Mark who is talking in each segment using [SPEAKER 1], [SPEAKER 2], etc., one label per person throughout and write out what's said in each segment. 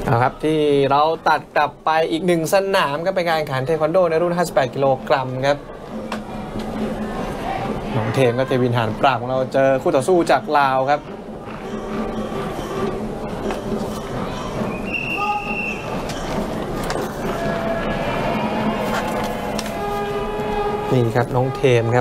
[SPEAKER 1] นะครับที่เราตัดกลับไปอีกหนึ่งสนามก็เป็นการแข่งขันเทควันโดในรุ่น 58 กิโลกรัมครับน้องเทมก็เทวินหานปราบของเราเจอคู่ต่อสู้จากลาวครับนี่ครับน้องเทมครับ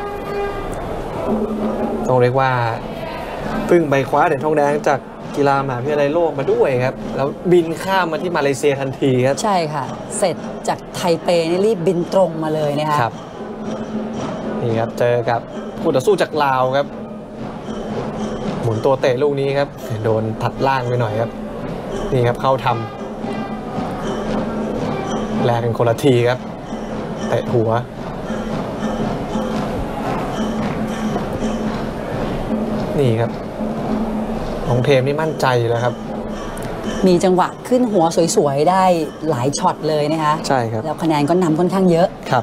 [SPEAKER 1] ต้องเรียกว่าเพิ่งไปคว้าเหรียญทองแดงจากกีฬามหาวิทยาลัยโลกมาด้วยครับแล้วบินข้ามมาที่มาเลเซียทันทีครับ
[SPEAKER 2] ใช่ค่ะเสร็จจากไทเปนี่รีบบินตรงมาเลยนะคะ
[SPEAKER 1] ครับนี่ครับเจอกับคู่ต่อสู้จากลาวครับหมุนตัวเตะลูกนี้ครับโดนตัดล่างไปหน่อยครับนี่ครับเข้าทำแลกกันคนละทีครับเตะหัวนี่ครับน้องเทมนี่มั่นใจอยู่แล้วครับ
[SPEAKER 2] มีจังหวะขึ้นหัวสวยๆได้หลายช็อตเลยนะคะ
[SPEAKER 1] ใช่ครับ
[SPEAKER 2] แล้วคะแนนก็นำค่อนข้างเยอะ
[SPEAKER 1] ครับ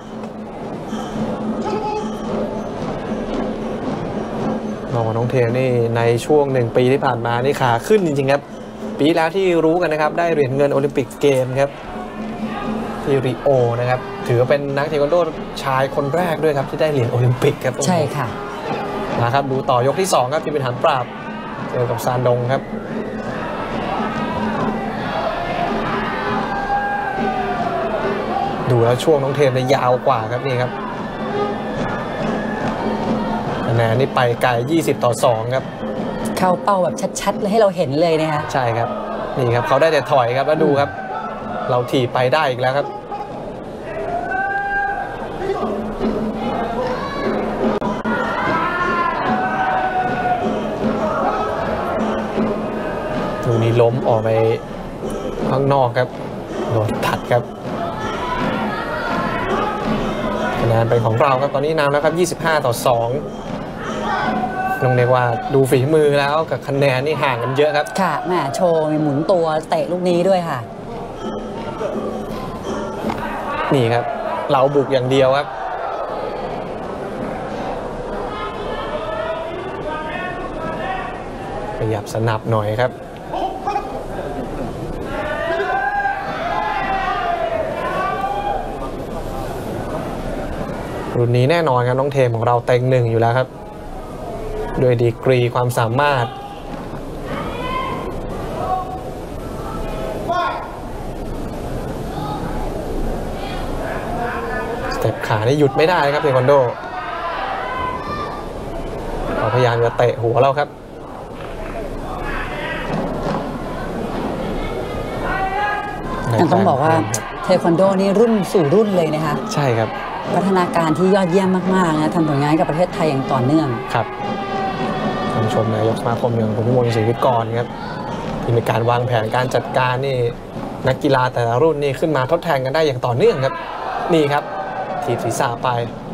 [SPEAKER 1] น้องเทมนี่ในช่วง1 ปีที่ผ่านมานี่ขาขึ้นจริงๆครับปีแล้วที่รู้กันนะครับได้เหรียญเงินโอลิมปิกเกมครับที่ริโอนะครับถือเป็นนักเทควันโดชายคนแรกด้วยครับที่ได้เหรียญโอลิมปิกครับ
[SPEAKER 2] ใช่ค่ะ
[SPEAKER 1] นะครับดูต่อยกที่2ครับที่เป็นหันปราบเจอกับซานดงครับดูแล้วช่วงน้องเทมเนี่ยยาวกว่าครับนี่ครับคะแนนนี่ไปไกล20-2ครับ
[SPEAKER 2] เข้าเป้าแบบชัดๆเลยให้เราเห็นเลยนะคะ
[SPEAKER 1] ใช่ครับนี่ครับเขาได้แต่ถอยครับแล้วดูครับเราถีบไปได้อีกแล้วครับลูกนี้ล้มออกไปข้างนอกครับโดนตัดครับคะแนนเป็นของเราครับตอนนี้นำแล้วครับ25-2ต้องเรียกว่าดูฝีมือแล้วกับคะแนนนี่ห่างกันเยอะครับ
[SPEAKER 2] ค่ะแม่โชว์มีหมุนตัวเตะลูกนี้ด้วยค่ะ
[SPEAKER 1] นี่ครับเราบุกอย่างเดียวครับขยับสนับหน่อยครับรุ่นนี้แน่นอนครับน้องเทมของเราเต็ง1อยู่แล้วครับด้วยดีกรีความสามารถสเต็ปขานี่หยุดไม่ได้ครับเทควันโดเขาพยายามจะเตะหัวเราครับ
[SPEAKER 2] ต้องบอกว่าเทควันโดนี่รุ่นสู่รุ่นเลยนะคะ
[SPEAKER 1] ใช่ครับ
[SPEAKER 2] พัฒนาการที่ยอดเยี่ยมมากๆนะทำผลงานกับประเทศไทยอย่างต่อเนื่อง
[SPEAKER 1] ครับท่านชมนายกสมาคมอย่างคุณพิมลศรีวิกรครับที่มีการวางแผนการจัดการนี่นักกีฬาแต่ละรุ่นนี่ขึ้นมาทดแทนกันได้อย่างต่อเนื่องครับนี่ครับถีบศีรษะไป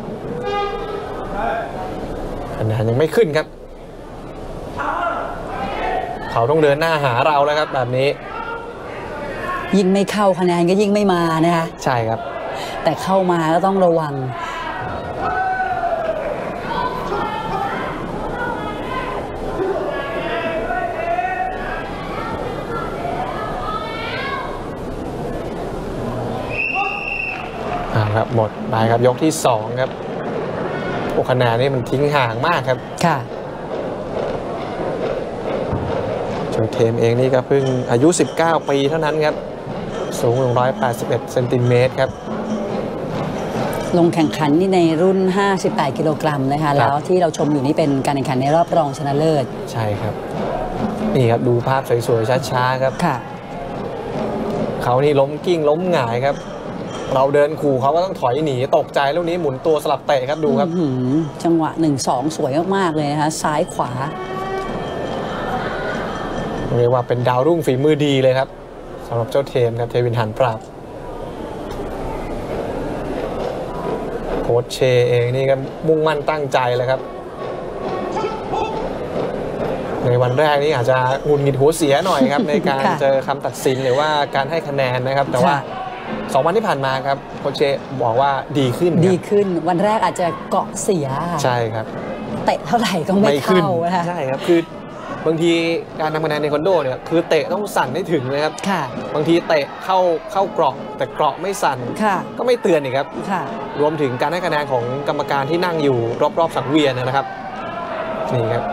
[SPEAKER 1] คะแนนยังไม่ขึ้นครับเขาต้องเดินหน้าหาเราแล้วครับแบบนี้
[SPEAKER 2] ยิ่งไม่เข้าคะแนนก็ยิ่งไม่มานะคะ
[SPEAKER 1] ใช่ครับ
[SPEAKER 2] แต่เข้ามาก็ต้องระวัง
[SPEAKER 1] ครับหมดไปครับยกที่2ครับโอ้คะแนนนี่มันทิ้งห่างมากครับ
[SPEAKER 2] ค่ะ
[SPEAKER 1] จุดเทมเองนี่ก็เพิ่งอายุ19 ปีเท่านั้นครับสูง181 เซนติเมตรครับ
[SPEAKER 2] ลงแข่งขันนี่ในรุ่น58 กิโลกรัมนะคะแล้วที่เราชมอยู่นี่เป็นการแข่งขันในรอบรองชนะเลิศ
[SPEAKER 1] ใช่ครับนี่ครับดูภาพสวยๆช้าๆครับ
[SPEAKER 2] ค่ะ
[SPEAKER 1] เขานี่ล้มกิ้งล้มหงายครับเราเดินขู่เขาก็ต้องถอยหนีตกใจลูกนี้หมุนตัวสลับเตะครับดูครับ
[SPEAKER 2] จังหวะ 1-2 สวยมากๆเลยนะคะซ้ายขวา
[SPEAKER 1] เรียกว่าเป็นดาวรุ่งฝีมือดีเลยครับสำหรับเจ้าเทมครับเทวินหันปราบโค้ชเชเองนี่ก็มุ่งมั่นตั้งใจเลยครับในวันแรกนี่อาจจะหงุดหงิดหัวเสียหน่อยครับในการเจอคำตัดสินหรือว่าการให้คะแนนนะครับแต่ว่า2 วันที่ผ่านมาครับโค้ชเชบอกว่าดีขึ้น
[SPEAKER 2] วันแรกอาจจะเกาะเสีย
[SPEAKER 1] ใช่ครับ
[SPEAKER 2] เตะเท่าไหร่ก็ไม่เข้า
[SPEAKER 1] ใช่ครับคือบางทีการทำคะแนนในคอนโดเนี่ยคือเตะต้องสั่นให้ถึงนะครับ
[SPEAKER 2] ค่ะ
[SPEAKER 1] บางทีเตะเข้ากรอบแต่กรอบไม่สั่น
[SPEAKER 2] ค่ะ
[SPEAKER 1] ก็ไม่เตือนอีกครับ
[SPEAKER 2] ค่ะ
[SPEAKER 1] รวมถึงการให้คะแนนของกรรมการที่นั่งอยู่รอบๆสังเวียนนะครับนี่ครับ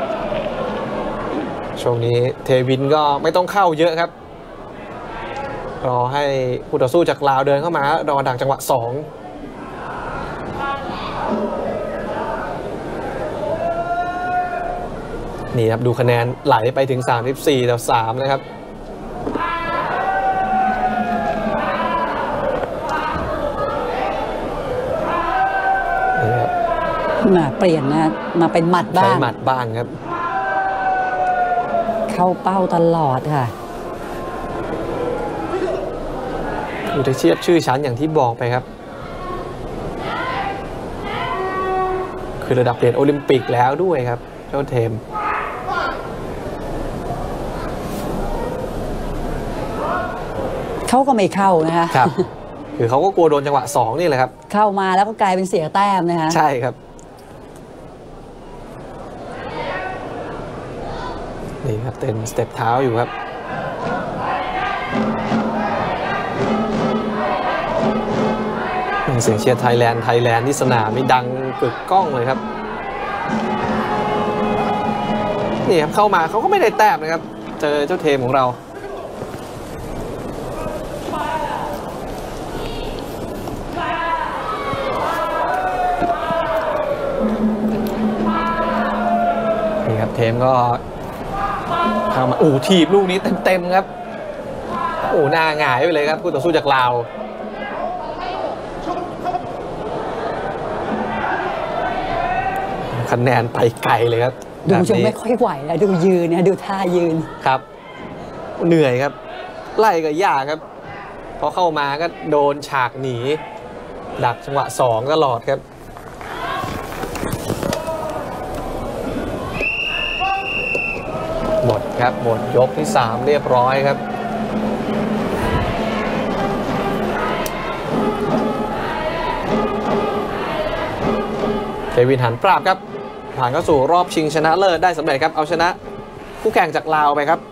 [SPEAKER 1] ช่วงนี้เทวินก็ไม่ต้องเข้าเยอะครับรอให้ผู้ต่อสู้จากลาวเดินเข้ามารอดักจังหวะ2นี่ครับดูคะแนนไหลไปถึง34-3นะครับนี่ครับ
[SPEAKER 2] เปลี่ยนนะมาเป็นหมัดบ้า
[SPEAKER 1] ใช้
[SPEAKER 2] ง
[SPEAKER 1] หมัดบ้างครับ
[SPEAKER 2] เข้าเป้าตลอดค่ะ
[SPEAKER 1] อุทัยเชียบชื่อชั้นอย่างที่บอกไปครับคือระดับเหรียญโอลิมปิกแล้วด้วยครับเจ้าเทม
[SPEAKER 2] เขาก็ไม่เข้านะคะ
[SPEAKER 1] ครับ คือเขาก็กลัวโดนจังหวะ2นี่แหละครับ
[SPEAKER 2] เข้ามาแล้วก็กลายเป็นเสียแต้มนะคะ
[SPEAKER 1] ใช่ครับนี่ครับเต้นสเต็ปเท้าอยู่ครับเสียงเชียร์ไทยแลนด์ที่สนามนี่ดังกึกก้องเลยครับนี่ครับเข้ามาเขาก็ไม่ได้แต้มนะครับเจอเจ้าเทมของเรานี่ครับเทมก็เข้ามาถีบลูกนี้เต็มๆครับหน้าหงายไปเลยครับคู่ต่อสู้จากลาวคะแนนไปไกลเลยครับ
[SPEAKER 2] ดูยังไม่ค่อยไหวแล้วดูยืนเนี่ยดูท่ายืน
[SPEAKER 1] ครับเหนื่อยครับไล่ก็ยากครับพอเข้ามาก็โดนฉากหนีดักจังหวะ2ตลอดครับหมดครับหมดยกที่3เรียบร้อยครับเทวินหันปราบครับผ่านเข้าสู่รอบชิงชนะเลิศได้สำเร็จครับเอาชนะคู่แข่งจากลาวไปครับ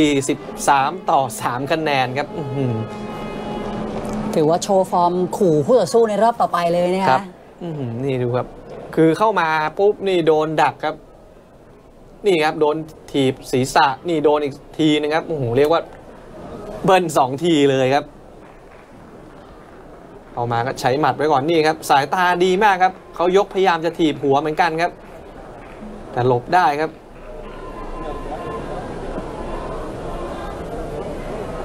[SPEAKER 1] 43-3คะแนนครับ
[SPEAKER 2] ถือว่าโชว์ฟอร์มขู่คู่ต่อสู้ในรอบต่อไปเลยนะคะ
[SPEAKER 1] นี่ดูครับคือเข้ามาปุ๊บนี่โดนดักครับนี่ครับโดนถีบศีรษะนี่โดนอีกทีนึงครับเรียกว่าเบิ้ล2ทีเลยครับเอามาก็ใช้หมัดไว้ก่อนนี่ครับสายตาดีมากครับเขายกพยายามจะถีบหัวเหมือนกันครับแต่หลบได้ครับ